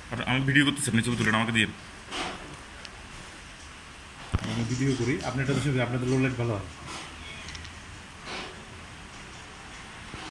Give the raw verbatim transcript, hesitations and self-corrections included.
আর আমি ভিডিও করতেছি, আপনি ছবি তুলেন আমাকে দিয়ে। আমি ভিডিও করি, আপনি একটা ছবি, আপনাদের লো লাইট ভালো হয়।